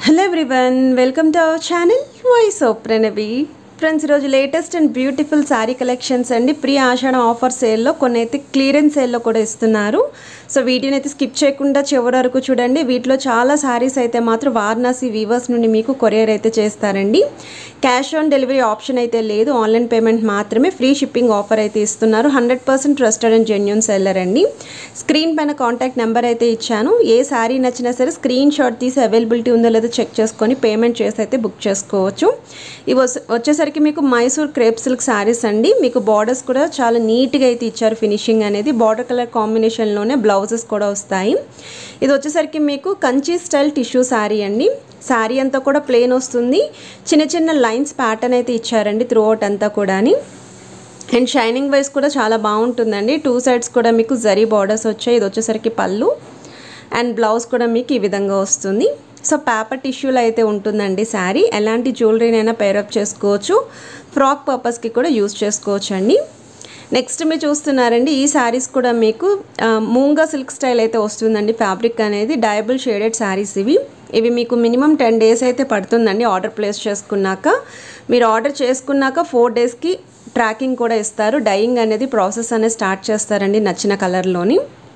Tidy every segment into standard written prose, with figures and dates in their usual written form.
Hello everyone, welcome to our channel Voice of Pranavi. Friends ఈరోజు latest and beautiful saree collections అండి. Pre Ashadha offer సేల్లో కొన్ని అయితే clearance సేల్లో కూడా ఇస్తున్నారు. సో వీడియోని అయితే స్కిప్ చేయకుండా చివరి వరకు చూడండి. వీటిలో చాలా శారీస్ అయితే మాత్రం వారణాసి వీవర్స్ నుండి మీకు కొరియర్ అయితే చేస్తారండి. క్యాష్ ఆన్ డెలివరీ ఆప్షన్ అయితే లేదు, ఆన్లైన్ పేమెంట్ మాత్రమే. ఫ్రీ షిప్పింగ్ ఆఫర్ అయితే ఇస్తున్నారు. 100% ట్రస్టెడ్ అండ్ జెన్యూన్ సెల్లర్ అండి. స్క్రీన్ పైన కాంటాక్ట్ నెంబర్ అయితే ఇచ్చాను. ఏ శారీ నచ్చినా సరే స్క్రీన్ షాట్ తీసి అవైలబిలిటీ ఉందో లేదో చెక్ చేసుకొని పేమెంట్ చేసి అయితే బుక్ చేసుకోవచ్చు. ఇవి వచ్చేసరికి మీకు మైసూర్ క్రేప్ సిల్క్ శారీస్ అండి. మీకు బార్డర్స్ కూడా చాలా నీట్గా అయితే ఇచ్చారు. ఫినిషింగ్ అనేది బార్డర్ కలర్ కాంబినేషన్లోనే బ్లౌజెస్ కూడా వస్తాయి. ఇది వచ్చేసరికి మీకు కంచి స్టైల్ టిష్యూ శారీ అండి. శారీ అంతా కూడా ప్లెయిన్ వస్తుంది. చిన్న చిన్న లైన్స్ ప్యాటర్న్ అయితే ఇచ్చారండి త్రూ అవుట్ అంతా కూడా. అండ్ షైనింగ్ వైజ్ కూడా చాలా బాగుంటుందండి. 2 సైడ్స్ కూడా మీకు జరీ బార్డర్స్ వచ్చాయి. ఇది వచ్చేసరికి పళ్ళు అండ్ బ్లౌజ్ కూడా మీకు ఈ విధంగా వస్తుంది. సో పేపర్ టిష్యూలో అయితే ఉంటుందండి శారీ. ఎలాంటి జ్యువెలరీనైనా పేరప్ చేసుకోవచ్చు. ఫ్రాక్ పర్పస్కి కూడా యూజ్ చేసుకోవచ్చు అండి. నెక్స్ట్ మీరు చూస్తున్నారండి, ఈ శారీస్ కూడా మీకు మూంగా సిల్క్ స్టైల్ అయితే వస్తుందండి. ఫ్యాబ్రిక్ అనేది డయబుల్ షేడెడ్ శారీస్ ఇవి మీకు మినిమం 10 డేస్ అయితే పడుతుందండి ఆర్డర్ ప్లేస్ చేసుకున్నాక. మీరు ఆర్డర్ చేసుకున్నాక 4 డేస్కి ట్రాకింగ్ కూడా ఇస్తారు. డైయింగ్ అనేది ప్రాసెస్ అనేది స్టార్ట్ చేస్తారండి నచ్చిన కలర్లోని.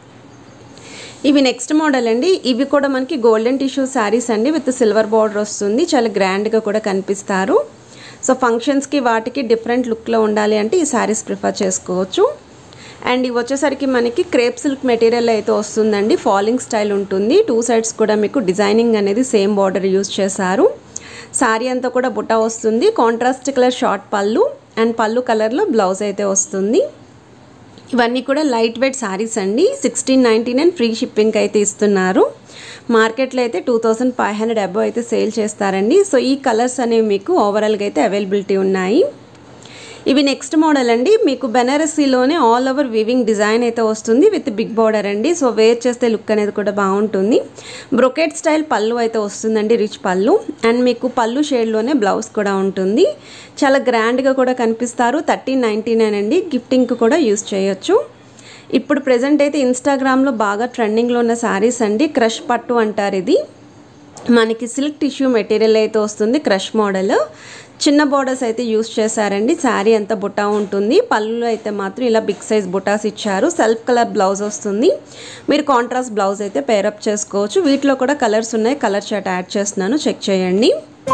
ఇవి నెక్స్ట్ మోడల్ అండి. ఇవి కూడా మనకి గోల్డెన్ టిష్యూ శారీస్ అండి విత్ సిల్వర్ బార్డర్ వస్తుంది. చాలా గ్రాండ్గా కూడా కనిపిస్తారు. సో ఫంక్షన్స్కి వాటికి డిఫరెంట్ లుక్లో ఉండాలి అంటే ఈ శారీస్ ప్రిఫర్ చేసుకోవచ్చు. అండ్ ఇవి వచ్చేసరికి మనకి క్రేప్ సిల్క్ మెటీరియల్ అయితే వస్తుందండి. ఫాలింగ్ స్టైల్ ఉంటుంది. 2 సైడ్స్ కూడా మీకు డిజైనింగ్ అనేది సేమ్ బార్డర్ యూజ్ చేశారు. శారీ అంతా కూడా బుట్ట వస్తుంది. Contrast colour short pallu and pallu కలర్లో బ్లౌజ్ అయితే వస్తుంది. ఇవన్నీ కూడా లైట్ వెయిట్ శారీస్ అండి. 1699 ఫ్రీ షిప్పింగ్ అయితే ఇస్తున్నారు. మార్కెట్లో అయితే 2500 అబవ్ అయితే సేల్ చేస్తారండి. సో ఈ కలర్స్ అనేవి మీకు ఓవరాల్గా అయితే అవైలబిలిటీ ఉన్నాయి. ఇవి నెక్స్ట్ మోడల్ అండి. మీకు బెనారసీలోనే ఆల్ ఓవర్ వీవింగ్ డిజైన్ అయితే వస్తుంది విత్ బిగ్ బార్డర్ అండి. సో వేర్ చేస్తే లుక్ అనేది కూడా బాగుంటుంది. బ్రొకెట్ స్టైల్ పళ్ళు అయితే వస్తుందండి, రిచ్ పళ్ళు. అండ్ మీకు పళ్ళు షేడ్లోనే బ్లౌజ్ కూడా ఉంటుంది. చాలా గ్రాండ్గా కూడా కనిపిస్తారు. 1399 అండి. గిఫ్టింగ్కి కూడా యూజ్ చేయొచ్చు. ఇప్పుడు ప్రెజెంట్ అయితే ఇన్స్టాగ్రామ్లో బాగా ట్రెండింగ్లో ఉన్న శారీస్ అండి. క్రష్ పట్టు అంటారు. ఇది మనకి సిల్క్ టిష్యూ మెటీరియల్ అయితే వస్తుంది. క్రష్ మోడల్ చిన్న బార్డర్స్ అయితే యూస్ చేశారండి. శారీ అంతా బుటా ఉంటుంది. పళ్ళులో అయితే మాత్రం ఇలా బిగ్ సైజ్ బుటాస్ ఇచ్చారు. సెల్ఫ్ కలర్ బ్లౌజ్ వస్తుంది. మీరు కాంట్రాస్ట్ బ్లౌజ్ అయితే పేరప్ చేసుకోవచ్చు. వీటిలో కూడా కలర్స్ ఉన్నాయి. కలర్ చార్ట్ యాడ్ చేస్తున్నాను, చెక్ చేయండి.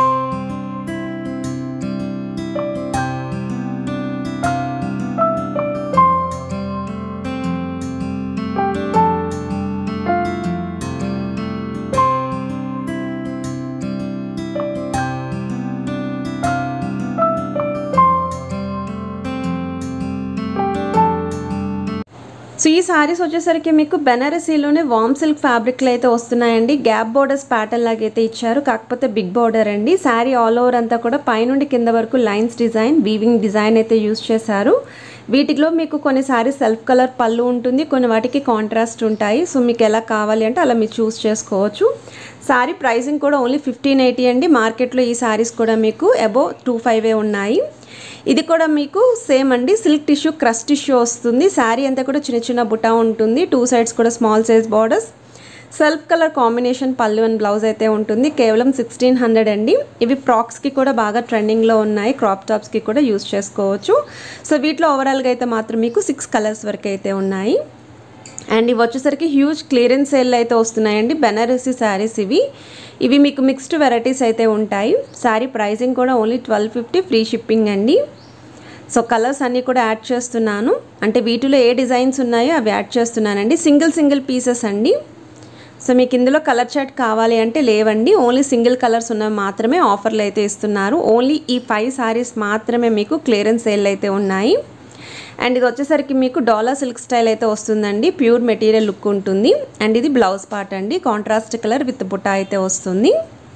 సో ఈ శారీస్ వచ్చేసరికి మీకు బెనారసీలోనే వామ్ సిల్క్ ఫ్యాబ్రిక్లో అయితే వస్తున్నాయండి. గ్యాప్ బోర్డర్స్ ప్యాటర్న్ లాగా అయితే ఇచ్చారు, కాకపోతే బిగ్ బార్డర్ అండి. శారీ ఆల్ ఓవర్ అంతా కూడా పైనుండి కింద వరకు లైన్స్ డిజైన్, వీవింగ్ డిజైన్ అయితే యూజ్ చేశారు. వీటిలో మీకు కొన్ని శారీస్ సెల్ఫ్ కలర్ పళ్ళు ఉంటుంది, కొన్ని వాటికి కాంట్రాస్ట్ ఉంటాయి. సో మీకు ఎలా కావాలి అంటే అలా మీరు చూస్ చేసుకోవచ్చు. శారీ ప్రైసింగ్ కూడా ఓన్లీ 1580 అండి. మార్కెట్లో ఈ శారీస్ కూడా మీకు అబోవ్ 25 ఉన్నాయి. ఇది కూడా మీకు సేమ్ అండి. సిల్క్ టిష్యూ క్రష్ టిష్యూ వస్తుంది. శారీ అంతా కూడా చిన్న చిన్న బుటా ఉంటుంది. 2 సైడ్స్ కూడా small size borders, self colour combination pallu and blouse అయితే ఉంటుంది. కేవలం 1600 అండి. ఇవి ఫ్రాక్స్కి కూడా బాగా ట్రెండింగ్లో ఉన్నాయి. క్రాప్ టాప్స్కి కూడా యూజ్ చేసుకోవచ్చు. సో వీటిలో ఓవరాల్గా అయితే మాత్రం మీకు 6 కలర్స్ వరకు అయితే ఉన్నాయి. అండ్ ఇవి వచ్చేసరికి హ్యూజ్ క్లియరెన్స్ సేల్ అయితే వస్తున్నాయండి. బెనారసీ శారీస్ ఇవి మీకు మిక్స్డ్ వెరైటీస్ అయితే ఉంటాయి. శారీ ప్రైసింగ్ కూడా ఓన్లీ 1250 ఫ్రీ షిప్పింగ్ అండి. సో కలర్స్ అన్నీ కూడా యాడ్ చేస్తున్నాను. అంటే వీటిలో ఏ డిజైన్స్ ఉన్నాయో అవి యాడ్ చేస్తున్నానండి. సింగిల్ పీసెస్ అండి. సో మీకు ఇందులో కలర్ చార్ట్ కావాలి అంటే లేవండి. ఓన్లీ సింగిల్ కలర్స్ ఉన్నవి మాత్రమే ఆఫర్లు అయితే ఇస్తున్నారు. ఓన్లీ ఈ 5 శారీస్ మాత్రమే మీకు క్లియరెన్స్ సేల్ అయితే ఉన్నాయి. అండ్ ఇది వచ్చేసరికి మీకు డాలా సిల్క్ స్టైల్ అయితే వస్తుందండి. ప్యూర్ మెటీరియల్ లుక్ ఉంటుంది. అండ్ ఇది బ్లౌజ్ పార్ట్ అండి. కాంట్రాస్ట్ కలర్ విత్ బుటా అయితే వస్తుంది.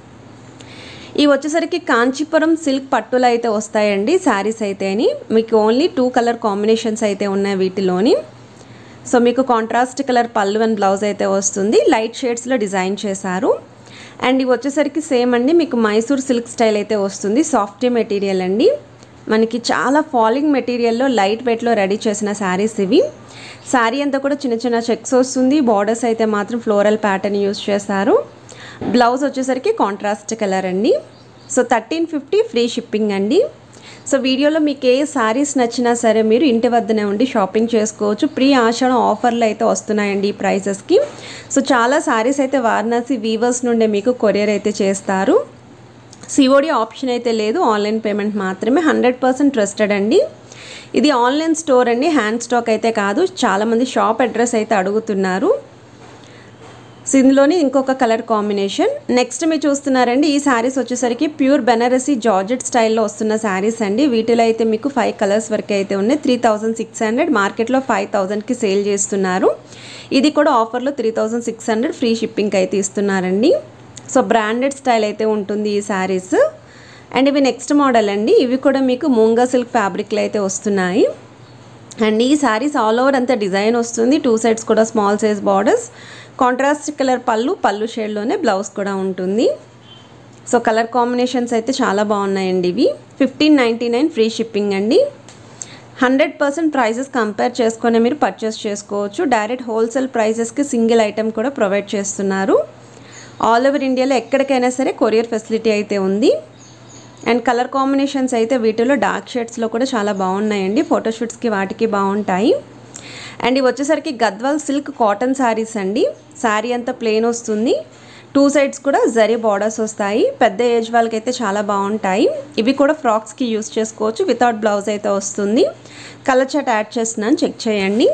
ఇవి వచ్చేసరికి కాంచీపురం సిల్క్ పట్టులు అయితే వస్తాయండి శారీస్ అయితేని. మీకు ఓన్లీ 2 కలర్ కాంబినేషన్స్ అయితే ఉన్నాయి వీటిలోని. సో మీకు contrast colour pallu and blouse అయితే వస్తుంది. లైట్ షేడ్స్లో డిజైన్ చేశారు. అండ్ ఇవి వచ్చేసరికి సేమ్ అండి. మీకు మైసూర్ సిల్క్ స్టైల్ అయితే వస్తుంది. సాఫ్ట్ మెటీరియల్ అండి. మనకి చాలా ఫాలింగ్ మెటీరియల్లో లైట్ వెయిట్లో రెడీ చేసిన శారీస్ ఇవి. శారీ అంతా కూడా చిన్న చిన్న చెక్స్ వస్తుంది. బార్డర్స్ అయితే మాత్రం ఫ్లోరల్ ప్యాటర్న్ యూజ్ చేశారు. బ్లౌజ్ వచ్చేసరికి కాంట్రాస్ట్ కలర్ అండి. సో 1350 ఫ్రీ షిప్పింగ్ అండి. సో వీడియోలో మీకు ఏ సారీస్ నచ్చినా సరే మీరు ఇంటి వద్దనే ఉండి షాపింగ్ చేసుకోవచ్చు. ప్రీ ఆషాఢం ఆఫర్లు అయితే వస్తున్నాయండి ఈ ప్రైసెస్కి. సో చాలా సారీస్ అయితే వారణాసి వీవర్స్ నుండే మీకు కొరియర్ అయితే చేస్తారు. సిఓడి ఆప్షన్ అయితే లేదు, ఆన్లైన్ పేమెంట్ మాత్రమే. 100% ట్రస్టెడ్ అండి. ఇది ఆన్లైన్ స్టోర్ అండి, హ్యాండ్ స్టాక్ అయితే కాదు. చాలామంది షాప్ అడ్రస్ అయితే అడుగుతున్నారు. సో ఇందులోని ఇంకొక కలర్ కాంబినేషన్. నెక్స్ట్ మీరు చూస్తున్నారండి, ఈ శారీస్ వచ్చేసరికి ప్యూర్ బెనారసీ జార్జెట్ స్టైల్లో వస్తున్న శారీస్ అండి. వీటిలో అయితే మీకు 5 కలర్స్ వరకు అయితే ఉన్నాయి. 3600, మార్కెట్లో 5000కి సేల్ చేస్తున్నారు. ఇది కూడా ఆఫర్లో 3600 ఫ్రీ షిప్పింగ్ అయితే ఇస్తున్నారండి. సో బ్రాండెడ్ స్టైల్ అయితే ఉంటుంది ఈ శారీస్. అండ్ ఇవి నెక్స్ట్ మోడల్ అండి. ఇవి కూడా మీకు మూంగా సిల్క్ ఫ్యాబ్రిక్లో అయితే వస్తున్నాయి. అండ్ ఈ శారీస్ ఆల్ ఓవర్ అంతా డిజైన్ వస్తుంది. 2 సైడ్స్ కూడా small size borders, contrast colour pallu షేడ్లోనే బ్లౌజ్ కూడా ఉంటుంది. సో కలర్ కాంబినేషన్స్ అయితే చాలా బాగున్నాయండి. ఇవి 1599 ఫ్రీ షిప్పింగ్ అండి. 100% ప్రైజెస్ కంపేర్ చేసుకొని మీరు పర్చేస్ చేసుకోవచ్చు. డైరెక్ట్ హోల్సేల్ ప్రైజెస్కి సింగిల్ ఐటెం కూడా ప్రొవైడ్ చేస్తున్నారు. ఆల్ ఓవర్ ఇండియాలో ఎక్కడికైనా సరే కొరియర్ ఫెసిలిటీ అయితే ఉంది. అండ్ కలర్ కాంబినేషన్స్ అయితే వీటిలో డార్క్ షేడ్స్లో కూడా చాలా బాగున్నాయండి. ఫోటోషూట్స్కి వాటికి బాగుంటాయి. అండ్ ఇవి వచ్చేసరికి గద్వాల్ సిల్క్ కాటన్ శారీస్ అండి. శారీ అంతా ప్లెయిన్ వస్తుంది. 2 సైడ్స్ కూడా జరీ బార్డర్స్ వస్తాయి. పెద్ద ఏజ్ వాళ్ళకైతే చాలా బాగుంటాయి. ఇవి కూడా ఫ్రాక్స్కి యూస్ చేసుకోవచ్చు. వితౌట్ బ్లౌజ్ అయితే వస్తుంది. కలర్ చార్ట్ యాడ్ చేస్తున్నాను, చెక్ చేయండి.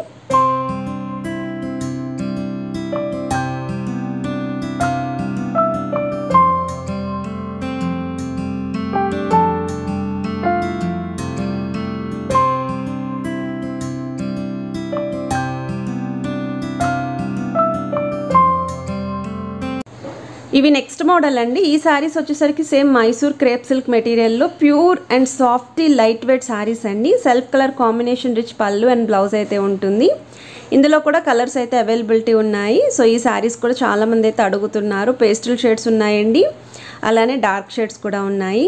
ఇవి నెక్స్ట్ మోడల్ అండి. ఈ శారీస్ వచ్చేసరికి సేమ్ మైసూర్ క్రేప్ సిల్క్ మెటీరియల్లో pure and softy light weight sarees అండి. Self colour combination rich pallu and blouse అయితే ఉంటుంది. ఇందులో కూడా కలర్స్ అయితే అవైలబిలిటీ ఉన్నాయి. సో ఈ శారీస్ కూడా చాలామంది అయితే అడుగుతున్నారు. పేస్టల్ షేడ్స్ ఉన్నాయండి, అలానే డార్క్ షేడ్స్ కూడా ఉన్నాయి.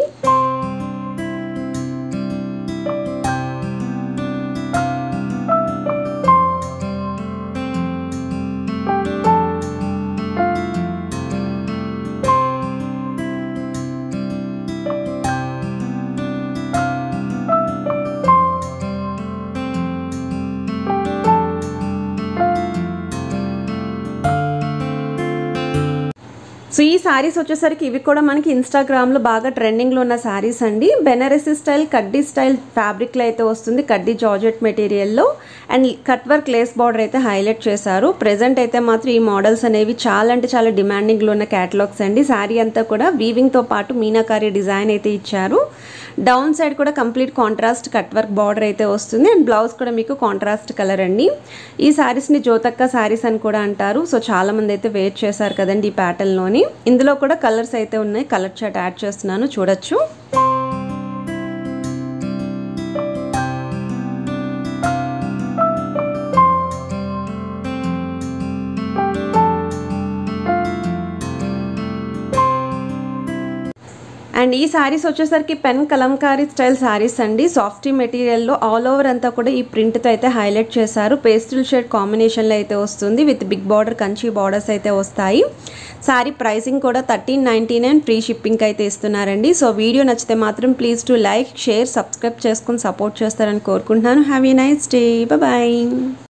సో ఈ శారీస్ వచ్చేసరికి ఇవి కూడా మనకి ఇన్స్టాగ్రామ్లో బాగా ట్రెండింగ్లో ఉన్న శారీస్ అండి. బెనారసీ స్టైల్ కడ్డీ స్టైల్ ఫ్యాబ్రిక్లో అయితే వస్తుంది, కడ్డీ జార్జెట్ మెటీరియల్లో. And cut work lace border అయితే హైలైట్ చేశారు. ప్రెజెంట్ అయితే మాత్రం ఈ మోడల్స్ అనేవి చాలా అంటే చాలా డిమాండింగ్లో ఉన్న క్యాటలాగ్స్ అండి. శారీ అంతా కూడా వీవింగ్తో పాటు మీనాకారి డిజైన్ అయితే ఇచ్చారు. డౌన్ సైడ్ కూడా complete contrast cut work border అయితే వస్తుంది. అండ్ బ్లౌజ్ కూడా మీకు కాంట్రాస్ట్ కలర్ అండి. ఈ శారీస్ని జ్యోతక్క శారీస్ అని కూడా అంటారు. సో చాలామంది అయితే వేర్ చేశారు కదండి ఈ ప్యాటర్న్లోని. ఇందులో కూడా కలర్స్ అయితే ఉన్నాయి. కలర్ చార్ట్ యాడ్ చేస్తున్నాను, చూడొచ్చు. అండ్ ఈ శారీస్ వచ్చేసరికి పెన్ కలంకారీ స్టైల్ శారీస్ అండి. సాఫ్టీ మెటీరియల్లో ఆల్ ఓవర్ అంతా కూడా ఈ ప్రింట్తో అయితే హైలైట్ చేశారు. పేస్టల్ షేడ్ కాంబినేషన్లో అయితే వస్తుంది. With big border Kanchi borders అయితే వస్తాయి. శారీ ప్రైసింగ్ కూడా 1399 ఫ్రీ షిప్పింగ్ అయితే ఇస్తున్నారండి. సో వీడియో నచ్చితే మాత్రం please to like, share, subscribe చేసుకుని సపోర్ట్ చేస్తారని కోరుకుంటున్నాను. Have a nice day, bye.